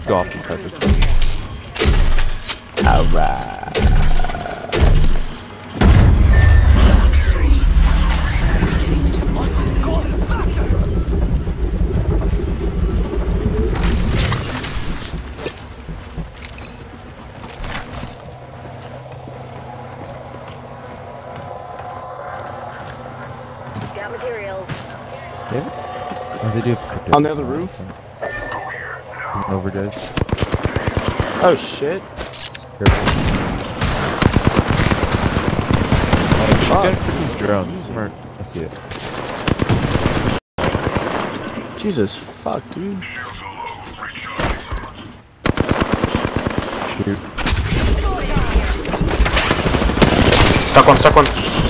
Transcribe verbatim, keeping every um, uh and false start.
go off this side. Alright. Got materials. Yeah. Oh, they do have crypto. On the other roof? Over, guys. Oh shit. Oh, got these drones. Smart. I see it. Jesus fuck, dude. Shoot. Stuck one, stuck one.